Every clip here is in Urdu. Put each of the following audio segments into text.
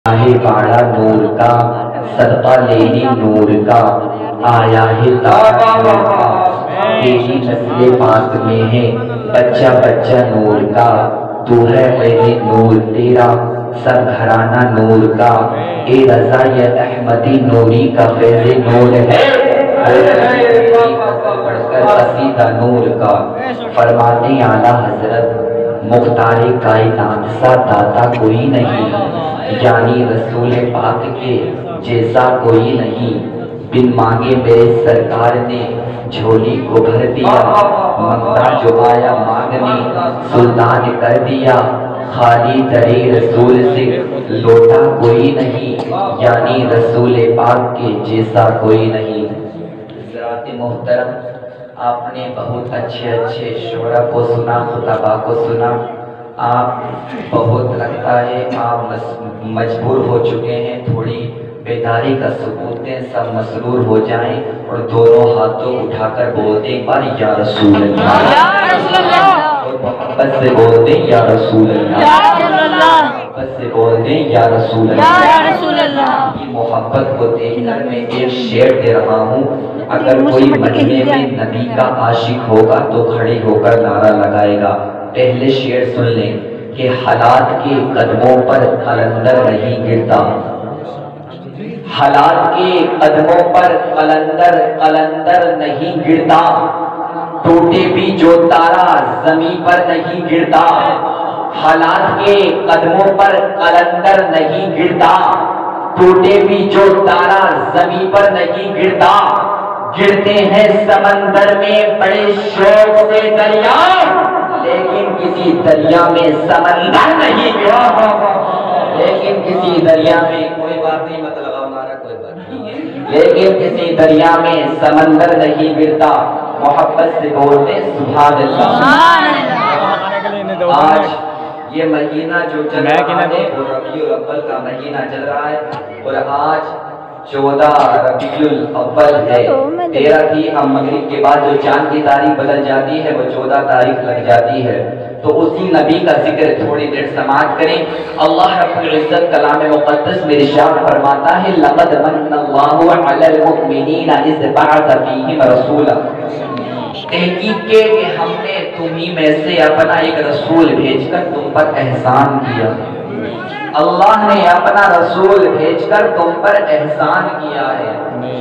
ہے باڑا نور کا صدقہ لینے نور کا آیا ہے تارا تیری نسل پاک میں ہے بچہ بچہ نور کا تو ہے پہلے نور تیرا سب گھرانہ نور کا اے رضا یا احمدی نوری کا فیض نور ہے پڑھ کر قصیدہ نور کا فرماتے اعلیٰ حضرت مختار کائنات سا داتا کوئی نہیں یعنی رسول پاک کے جیسا کوئی نہیں بن مانگے میرے سرکار نے جھولی کو بھر دیا منگتا جو آیا مانگنے سلطان کر دیا خالی درے رسول سے لوٹا کوئی نہیں یعنی رسول پاک کے جیسا کوئی نہیں۔ حضرات محترم آپ نے بہت اچھے شعرا کو سنا، خطبہ کو سنا، آپ بہت لگتا ہے آپ مجبور ہو چکے ہیں، تھوڑی بیداری کا ثبوت دیں، سب مسرور ہو جائیں اور دونوں ہاتھوں اٹھا کر بول دیں ایک بار یا رسول اللہ، اور محبت سے بول دیں یا رسول اللہ، محبت سے بول دیں یا رسول اللہ۔ کی محبت کو دیکھ کر میں ایک شعر دے رہا ہوں، اگر کوئی مجمع میں نبی کا عاشق ہوگا تو کھڑے ہو کر نعرہ لگائے گا۔ پہلے شعر سن لیں کہ حالات کے قدموں پر قلندر نہیں گرتا، حالات کے قدموں پر قلندر نہیں گرتا، ٹوٹے بھی جو تارا زمین پر نہیں گرتا، حالات کے قدموں پر قلندر نہیں گرتا، ٹوٹے بھی جو تارا زمین پر نہیں گرتا، گرتے ہیں سمندر میں بڑے شوق سے دریا، لیکن کسی دریا میں سمندر نہیں گرتا، لیکن کسی دریا میں کوئی بات نہیں، مطلب ہمارا کوئی بات نہیں ہے، لیکن کسی دریا میں سمندر نہیں گرتا۔ محبت سے بولتے سبحان اللہ۔ آج یہ مہینہ جو چل رہا ہے وہ ربیع الاول کا مہینہ چل رہا ہے اور آج 14 ربیع الاول ہے۔ 13 کی اب مغرب کے بعد جو چاند کی تاریخ بدل جاتی ہے وہ 14 تاریخ لگ جاتی ہے، تو اسی نبی کا ذکر تھوڑی دیر سماعت کریں۔ اللہ رب العزت کلام مقدس میں ارشاد فرماتا ہے لقد من اللہ علی المؤمنین اذ بعث فیہم رسولا، تحقیق کے کہ ہم نے تمہیں میں سے اپنا ایک رسول بھیج کر تم پر احسان کیا، اللہ نے اپنا رسول بھیج کر تم پر احسان کیا ہے۔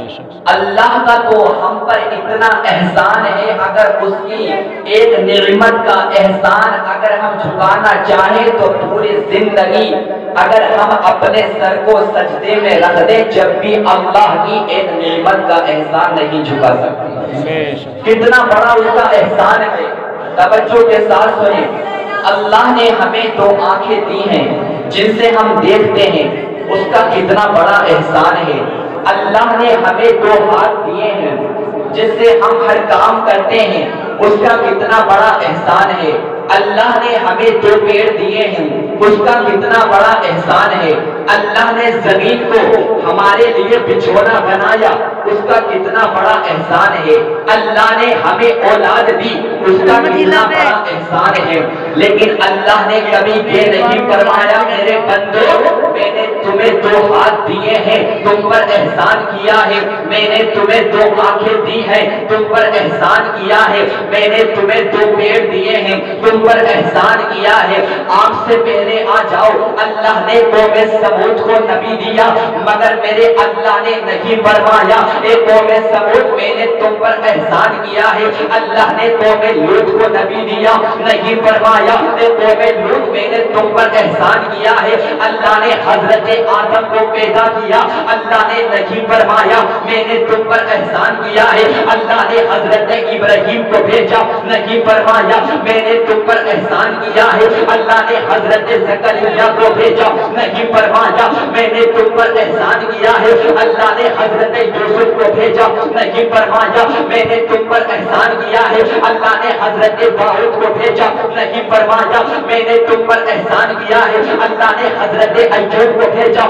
اللہ کا تو ہم پر اتنا احسان ہے، اگر اس کی ایک نعمت کا احسان اگر ہم جھکانا چاہیں تو پوری زندگی اگر ہم اپنے سر کو سجدے میں رکھ دیں جب بھی اللہ کی ایک نعمت کا احسان نہیں جھکا سکتے۔ کتنا بڑا اس کا احسان ہے، توجہ کے ساتھ سنیں۔ اللہ نے ہمیں 2 آنکھیں دی ہیں جن سے ہم دیکھتے ہیں، اس کا کتنا بڑا احسان ہے۔ اللہ نے ہمیں 2 ہاتھ دیے ہیں جس سے ہم ہر کام کرتے ہیں، اس کا کتنا بڑا احسان ہے۔ اللہ نے ہمیں 2 پیر دیے ہیں، اس کا کتنا بڑا احسان ہے۔ اللہ نے زمین کو ہمارے لیے بچھونا بنایا، اس کا کتنا بڑا احسان ہے۔ اللہ نے ہمیں اولاد دی، اس کا کتنا بڑا احسان ہے۔ لیکن اللہ نے کبھی یہ نہیں فرمایا میرے بندو میں نے تمہیں 2 ہاتھ دیے ہیں، تم پر احسان کیا ہے، میں نے تمہیں 2 آنکھیں دی ہیں، تم پر احسان کیا ہے، میں نے تمہیں 2 پیر دیے ہیں، تم پر احسان کیا ہے۔ آپ سے پہلے آ جاؤ، اللہ نے قوم سمود کو نبی دیا مگر میرے اللہ نے نہیں فرمایا اے قوم سمود میں نے تم پر احسان کیا ہے۔ اللہ نے قوم لوط کو نبی دیا، نہیں فرمایا اے قوم لوط میں نے تم پر احسان کیا ہے۔ اللہ نے حضرت آدم کو پیدا کیا، اللہ نے نہیں فرمایا میں نے تم پر احسان کیا ہے۔ اللہ نے حضرت ابراہیم کو بھیجا، نہیں فرمایا میں نے تم پر احسان کیا ہے۔ اللہ نے حضرت زکریا کو بھیجا، نہیں فرمایا میں نے تم پر احسان کیا ہے۔ اللہ نے حضرت یوسف کو بھیجا، نہیں فرمایا میں نے تم پر احسان کیا ہے۔ اللہ نے حضرت داؤد کو بھیجا، نہیں فرمایا میں نے تم پر احسان کیا ہے۔ اللہ نے حضرت ایوب کو بھیجا،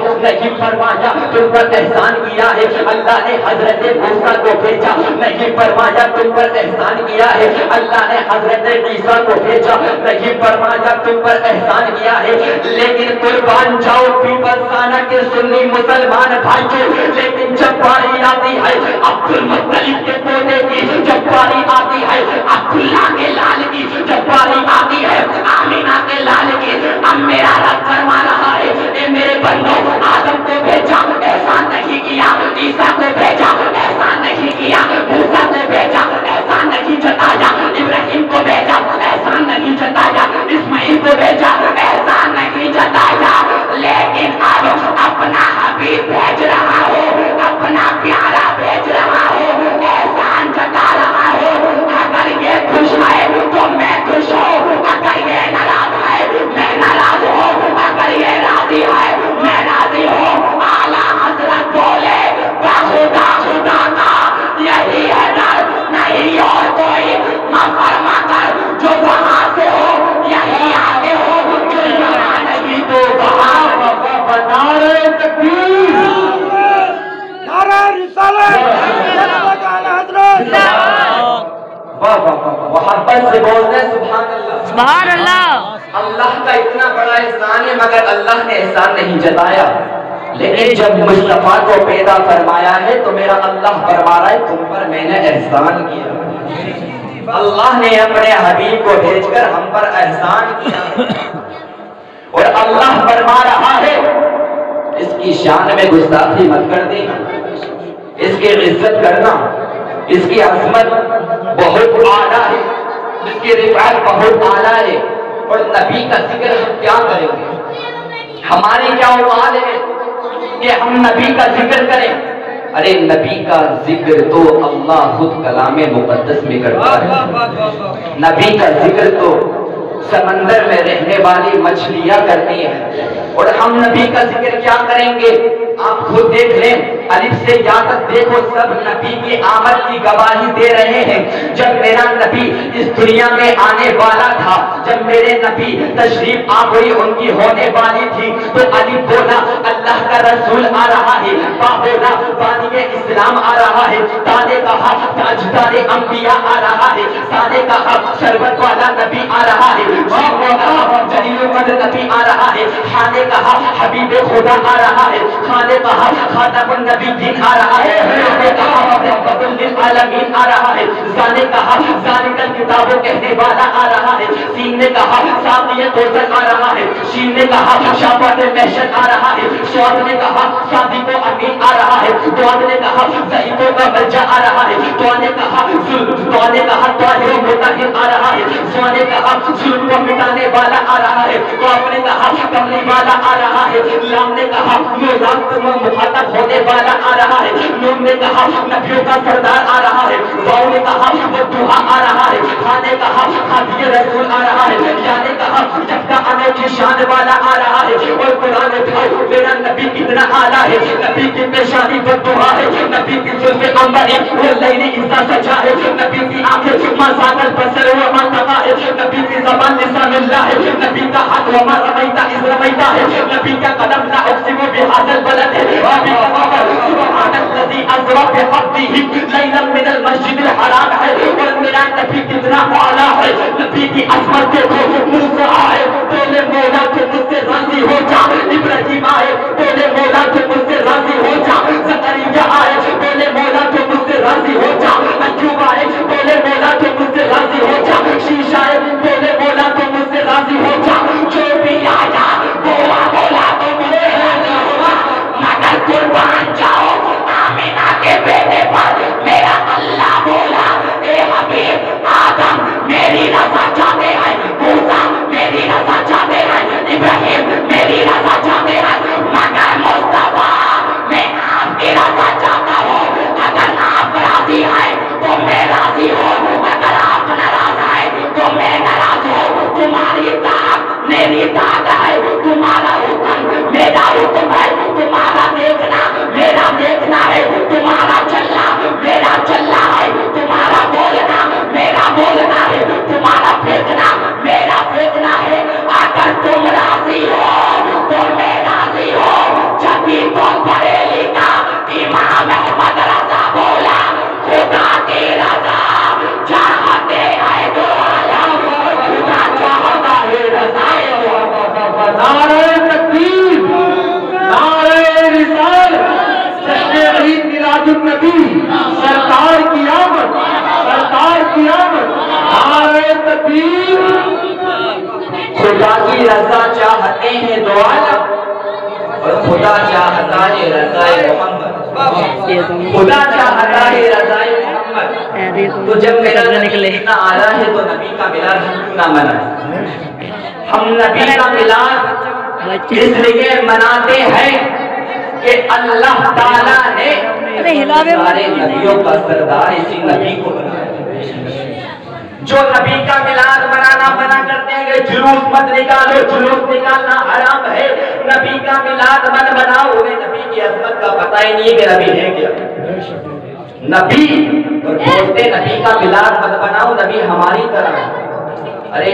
نہیں فرمایا تم پر احسان کیا ہے اللہ نے حضرت موسیٰ کو بھیجا، نہیں فرمایا تم پر احسان کیا ہے اللہ نے حضرت عیسیٰ کو بھیجا، نہیں فرمایا تم پر احسان کیا ہے۔ لیکن قربان جاؤ پیپلسانہ کے سنی مسلمان بھائیوں، لیکن جب باری آتی ہے عبد المطلب کے پوتے کی، جب باری آتی ہے عبداللہ کے لال کی، جب باری آتی ہے آمینہ کے لال کی، اب میرا رب فرما رہا ہے اے میرے بندوں، آدم کو بھیجا احسان نہیں کیا، عیسیٰ کو بھیجا احسان نہیں کیا، موسیٰ کو بھیجا احسان نہیں جتایا، ابراہیم کو بھیجا احسان نہیں جتایا، اسماعیل کو بھیجا احسان نہیں جتایا، لیکن اب اپنا حبیب بھیج رہا ہو، اپنا پیارا بھیج رہا ہو، احسان جتا رہا ہو۔ اگر یہ خوش ہے تو میں خوش ہوں، اگر یہ ناراض ہے میں ناراض ہوں، اگر یہ راضی ہے میں راضی ہوں۔ اعلیٰ حضرت بولے بخدا خدا کا یہی ہے در، نہیں اور کوئی مفرما کر، جو وہاں سے ہو یہی آگے ہو، جو یہاں نہیں تو وہاں۔ نعرہ تکبیر، نعرہ رسالت، حضرت محبت سے بولتے ہیں سبحان اللہ، سبحان اللہ۔ اللہ کا اتنا بڑا احسان ہے مگر اللہ نے احسان نہیں جتایا، لیکن جب مصطفیٰ کو پیدا فرمایا ہے تو میرا اللہ فرما رہا ہے تم پر میں نے احسان کیا، اللہ نے اپنے حبیب کو بھیج کر ہم پر احسان کیا، اور اللہ فرما رہا ہے اس کی شان میں گستاخی مت کر دینا، اس کی عزت کرنا، اس کی عظمت بہت اعلیٰ ہے، اس کی رفعت بہت اعلیٰ ہے، اور نبی کا ذکر ہم کیا کریں گے؟ ہماری کیا اوقات ہے کہ ہم نبی کا ذکر کریں؟ ارے نبی کا ذکر تو اللہ خود کلام مقدس میں کرتا ہے، نبی کا ذکر تو سمندر میں رہنے والی مچھلیاں کرتی ہیں، اور ہم نبی کا ذکر کیا کریں گے؟ آپ خود دیکھ لیں، الف سے یا تک دیکھو سب نبی کی آمد کی گواہی دے رہے ہیں۔ جب میرا نبی اس دنیا میں آنے والا تھا، جب میرے نبی تشریف آوری ان کی ہونے والی تھی، تو الف بولا اللہ کا رسول آ رہا ہے، با بولا بانی اسلام آ رہا ہے، تا نے کہا تاجدار انبیاء آ رہا ہے، سا نے کہا شربت والا نبی آ رہا ہے، جیم نے کہا جلیل القدر نبی آ رہا ہے، ہا نے کہا حبیب خدا آ رہا ہے، خا نے کہا خاتم النبی دین آ رہا ہے، ہا نے کہا رحمت للعالمین آ رہا ہے، زا نے کہا ذالک الکتاب کہنے والا آ رہا ہے، سین نے کہا ساقی کوثر آ رہا ہے، شین نے کہا شافعۃ المحشر آ رہا ہے، صاد نے کہا صادق و امین آ رہا ہے، دعا نے کہا ضعیفوں کا ملجا آ رہا ہے، دعا نے کہا طاہر و مطہر آ رہا ہے، دعا نے کہا ظلم کو مٹانے والا آ رہا ہے، قاف نے کہا کملی والا آ رہا ہے، لام نے کہا مخاطب ہونے والا آ رہا ہے، نون نے کہا نبیوں کا سردار آ رہا ہے، واؤ نے کہا ودوحا آ رہا ہے، ہا نے کہا ہادی رسول آ رہا ہے، یا نے کہا جب کا انوکھی شان والا آ رہا ہے، اور قرآن بھائی میرا نبی کتنا اعلیٰ ہے، نبی کی پیشانی ودوحا ہے، نبی کی زلف عنبر واللیل اذا سجا ہے، نبی کی آنکھیں ما زاغ البصر وما طغى ہے، نبی کی زبان لسان اللہ ہے، نبی کا ہاتھ وما رمیت اذ رمیت ہے، نبی کا قدم لا اقسم بهذا البلد ہے، سبحان الذي اسرى بعبده ليلا من المسجد الحرام ہے، اور میرا نبی کتنا اعلیٰ ہے، نبی کی عظمت دیکھو، موسیٰ آئے بولے مولا تو مجھ سے راضی ہو جا، ابراہیم آئے بولے مولا تو مجھ سے راضی ہو جا، زکریا آئے بولے مولا تو مجھ سے راضی ہو جا، ایوب آئے بولے مولا تو مجھ سے راضی ہو جا، شیش آئے بولے مولا تو مجھ سے راضی ہو جا، جو بھی آیا بولا مولا تو مجھے راضی ہوا، مگر قربان جاؤ آمینہ کے بیٹے پر میرا اللہ بولا اے حبیب آدم میری رضا چاہتے ہیں، موسیٰ میری رضا چاہتے ہیں، ابراہیم میری رضا چاہتے ہیں، مگر اور خدا چاہتا ہے رضائے محمد، خدا چاہتا ہے رضائے محمد، تو جب میرا نبی اتنا آلہ ہے تو نبی کا ملاد ہم کیوں نہ منائیں؟ ہم نبی کا ملاد اس لیے مناتے ہیں کہ اللہ تعالیٰ نے سارے نبیوں کا سردار اسی نبی کو بنایا۔ جو نبی کا ملاد منانا منع کرتے ہیں کہ جلوس مت نکالو، جلوس نکالنا حرام ہے، نبی کا ملاد مت مناؤ، انہیں نبی کی عظمت کا پتہ ہی نہیں ہے کہ نبی ہے کیا نبی، اور بولتے نبی کا ملاد مت بناؤ، نبی ہماری طرح ہے۔ ارے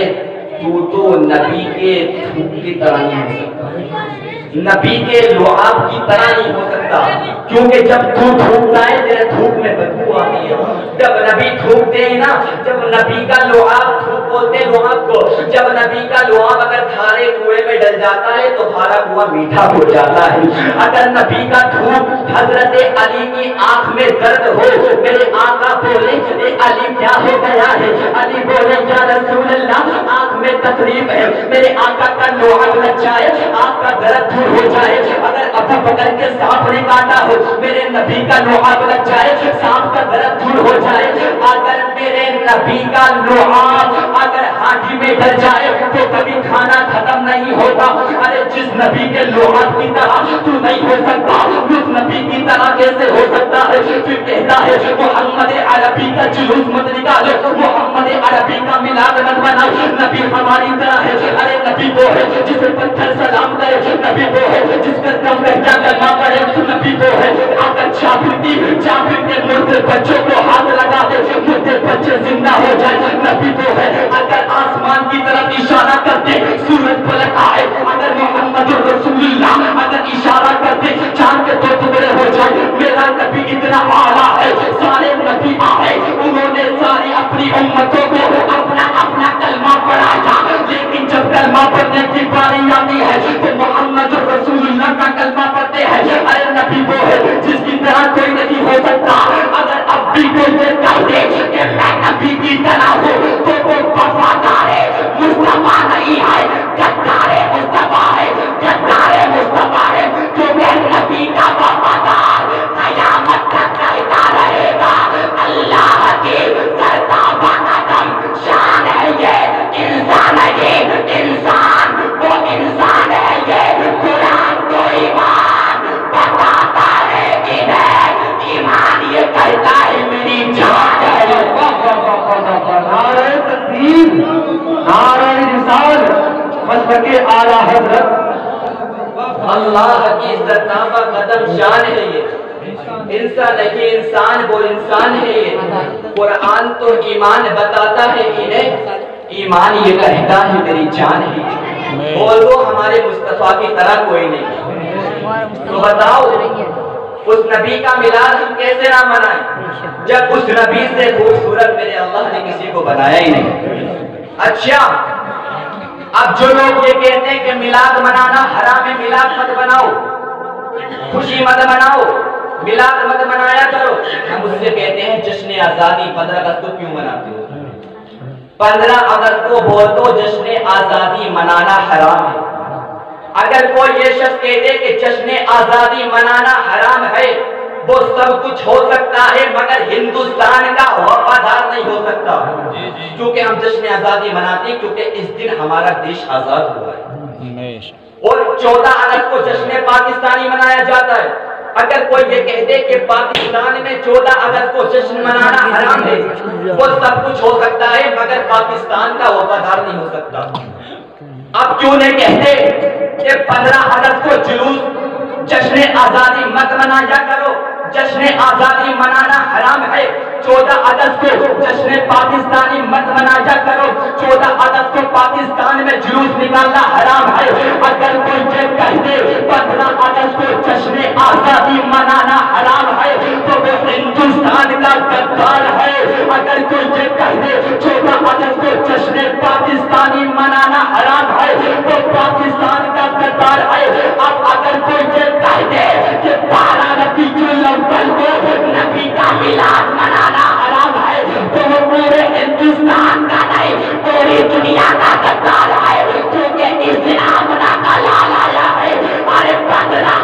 تو نبی کے تھوک کی طرح نہیں ہو سکتا، نبی کے لعاب کی طرح نہیں ہو سکتا، کیونکہ جب تو تھوکتا ہے تیرے تھوک میں بدبو آتی ہے۔ جب نبی تھوکتے ہیں نا، جب نبی کا لعاب، تھوک بولتے ہیں لعاب کو، جب نبی کا لعاب اگر کھارے کنویں میں ڈل جاتا ہے تو کھارا کنواں میٹھا ہو جاتا ہے۔ اگر نبی کا تھوک حضرت علی کی آنکھ میں درد ہو، میرے آقا بولے اے علی کیا ہو گیا ہے، علی بولے یا رسول اللہ آنکھ میں تکلیف ہے، میرے آقا کا لعاب لگ جائے آنکھ کا درد دور ہو جائے۔ اگر ابو بکر کے سانپ نے کاٹا ہو، میرے نبی کا لعاب لگ جائے سانپ کا درد دور ہو جائے۔ اگر میرے نبی کا لعاب اگر ہانڈی میں ڈل جائے تو کبھی کھانا ختم نہیں ہوتا۔ ارے جس نبی کے لعاب کی طرح تو نہیں ہو سکتا، اس نبی کی طرح کیسے ہو سکتا ہے؟ پھر کہتا ہے محمد عربی کا جلوس مت نکالو، محمد عربی کا ملاد مت بناؤ، نبی ہماری طرح ہے۔ ارے نبی وہ ہے جسے پتھر سلام کرے، نبی وہ ہے جس کا دم بہتا کلمہ پڑھے، نبی وہ ہے اگر جابر کے مردے بچوں کو ہاتھ لگا دے مردے بچے زندہ ہو جائے، نبی وہ ہے اگر آسمان کی طرف اشارہ کرتے سورج پلٹ آئے، اگر محمد رسول اللہ اگر اشارہ کرتے چاند کے دو ٹکڑے ہو جائے۔ میرا نبی اتنا اعلیٰ ہے، سارے نبی آئے انہوں نے ساری اپنی امتوں کو اپنا اپنا کلمہ پڑھایا، لیکن جب کلمہ پڑھنے کی باری آتی ہے تو محمد رسول اللہ کا کلمہ پڑھتے ہیں۔ ارے نبی وہ ہے جس کی طرح کوئی نہیں ہو سکتا۔ اگر اب بھی کوئی یہ کہہ دے کہ میں نبی کی طرح ہوں تو وہ وفادار مصطفیٰ نہیں ہے، غدار مصطفیٰ ہے، غدار مصطفیٰ ہے، جو میرے نبی کا وفادار قیامت تک رہتا رہے گا۔ اللہ کی سرتابہ قدم شان ہے یہ انسان ہے، یہ انسان وہ انسان ہے، یہ قرآن کو ایمان بتاتا ہے کہ ایمان یہ کہتا ہے میری جان ہے۔ نعرہ تکبیر، نعرہ رسالت، مسلک اعلیٰ حضرت، اللہ کی سرتابہ قدم شان ہے یہ انسان ہے، یہ انسان وہ انسان ہے یہ قرآن تو ایمان بتاتا ہے انہیں، ایمان یہ کہتا ہے میری جان ہے، اور وہ ہمارے مصطفیٰ کی طرح کوئی نہیں۔ تو بتاؤ اس نبی کا ملاد ہم کیسے نہ منائیں جب اس نبی سے خوبصورت میرے اللہ نے کسی کو بنایا ہی نہیں۔ اچھا اب جو لوگ یہ کہتے ہیں کہ میلاد منانا حرام ہے، میلاد مت بناؤ، خوشی مت مناؤ، میلاد مت منایا کرو، ہم اس سے کہتے ہیں جشن آزادی 15 اگست کو کیوں مناتے ہو؟ 15 اگست کو بول دو جشن آزادی منانا حرام ہے۔ اگر کوئی یہ شخص کہتے کہ جشن آزادی منانا حرام ہے، وہ سب کچھ ہو سکتا ہے مگر ہندوستان کا وفادار نہیں ہو سکتا، کیونکہ ہم جشن آزادی مناتے ہیں کیونکہ اس دن ہمارا دیش آزاد ہوا ہے، اور 14 اگست کو جشن پاکستانی منایا جاتا ہے۔ اگر کوئی یہ کہہ دے کہ پاکستان میں 14 اگست کو جشن منانا حرام ہے، وہ سب کچھ ہو سکتا ہے مگر پاکستان کا وفادار نہیں ہو سکتا۔ اب کیوں نہیں کہتے کہ 15 اگست کو جلوس جشن آزادی مت منایا کرو، جشن آزادی منانا حرام ہے، 14 اگست کو جشن پاکستانی مت منایا کرو، 14 اگست کو پاکستان میں جلوس نکالنا حرام ہے۔ اگر کوئی یہ کہہ دے 15 اگست کو جشن آزادی منانا حرام ہے تو وہ ہندوستان کا غدار ہے۔ اگر کوئی یہ کہہ دے 14 اگست کو جشن پاکستانی منانا حرام ہے تو پاکستان کا غدار ہے۔ اب اگر کوئی یہ کہہ دے کہ 12 ربیع الاول کو نبی کا میلاد منانا حرام ہے تو وہ پورے ہندوستان کا نہیں پوری دنیا کا غدار ہے، کیونکہ اس دن آمنہ کا لال آیا ہے۔ ارے 15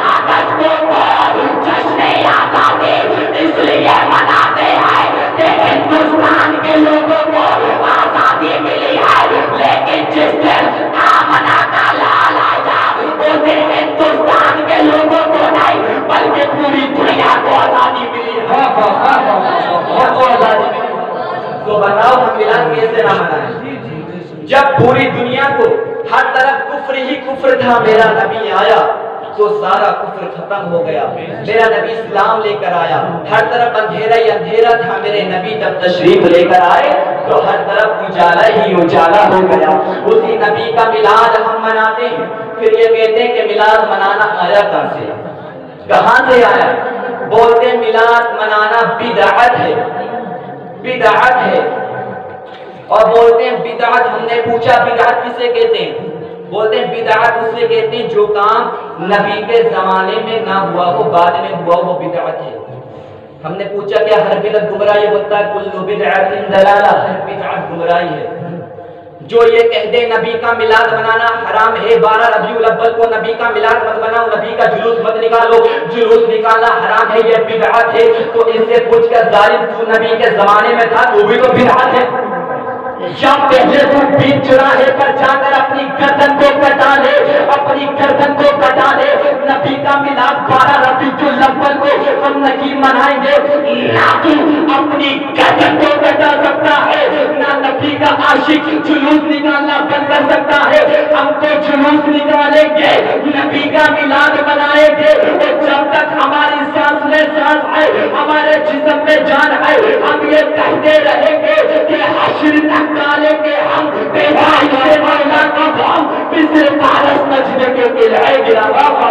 بتاؤ ہم میلاد کیسے نہ منائیں؟ جب پوری دنیا کو ہر طرف کفر ہی کفر تھا، میرا نبی آیا تو سارا کفر ختم ہو گیا، میرا نبی اسلام لے کر آیا، ہر طرف اندھیرا ہی اندھیرا تھا، میرے نبی جب تشریف لے کر آئے تو ہر طرف اجالا ہی اجالا ہو گیا۔ اسی نبی کا میلاد ہم مناتے ہیں، پھر یہ کہتے ہیں کہ میلاد منانا آیا کہاں سے، کہاں سے آیا؟ بولتے ہیں میلاد منانا بدعت ہے، بدعت ہے، اور بولتے ہیں بدعت، ہم نے پوچھا بدعت کسے کہتے ہیں؟ بولتے ہیں بدعت اسے کہتے ہیں جو کام نبی کے زمانے میں نہ ہوا ہو، بعد میں ہوا ہو، وہ بدعت ہے۔ ہم نے پوچھا کہ ہر بدعت گمراہی ہوتا ہے؟ کل بدعت ضلالہ، ہر بدعت گمراہی ہے۔ جو یہ کہہ دے نبی کا میلاد منانا حرام ہے، 12 ربیع الاول کو نبی کا میلاد مت مناؤ، نبی کا جلوس مت نکالو، جلوس نکالنا حرام ہے، یہ بدعت ہے، تو ان سے پوچھ کر ظالم تو نبی کے زمانے میں تھا تو بھی تو بدعت ہے؟ یا پہلے تو بیچ چراہے پر جا کر اپنی گردن کو کٹا لے، اپنی گردن کو کٹا لے۔ نبی کا میلاد 12 ربیع الاول کو ہم نہیں منائیں گے، نہ تو اپنی گردن کو کٹا سکتا ہے، نہ نبی کا عاشق جلوس نکالنا بند کر سکتا ہے۔ ہم تو جلوس نکالیں گے، نبی کا میلاد منائیں گے، اور جب تک ہماری سانس میں سانس ہے، ہمارے جسم میں جان ہے، ہم یہ کہتے رہیں گے کہ حشر تک ڈالیں گے ہم بیدائی سے مولا کا غم، مثل پارس نجدے کے قلعے گرا،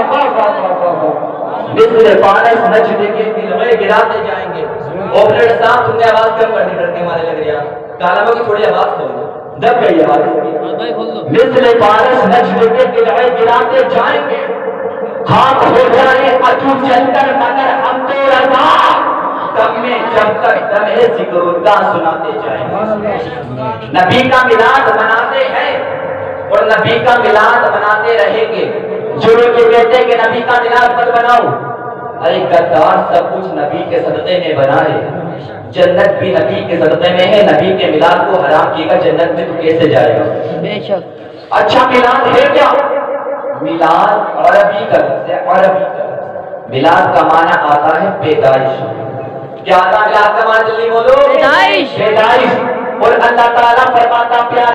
مثل پارس نجدے کے قلعے گراتے جائیں گے۔ آپریٹر صاحب تم نے آواز کم کر دی، ڈرنے والے لگ رہی ہے، کالموں کی تھوڑی آواز کھول دو، دب گئی آواز۔ مثل پارس نجدے کے قلعے گراتے جائیں گے، خاک ہو جائے عدو چل کر مگر ہم تو رضا، تب میں جب تک دم ہے ذکر اللہ سناتے جائیں گے۔ نبی کا میلاد مناتے ہیں اور نبی کا میلاد مناتے رہیں گے۔ جو لوگ یہ کہتے ہیں کہ نبی کا میلاد مت بناؤ، ارے غدار، سب کچھ نبی کے صدقے میں بنا ہے، جنت بھی نبی کے صدقے میں ہے، نبی کے میلاد کو حرام کیے گا جنت میں تو کیسے جائے گا؟ بے شک۔ اچھا میلاد ہے کیا؟ میلاد عربی کا لفظ ہے، عربی کا لفظ۔ میلاد کا معنی آتا ہے پیدائش۔ کیا آتا ہے میلاد کا معنی؟ جلدی بولو۔ پیدائش۔ پیدائش۔ اور اللہ تعالیٰ فرماتا پیار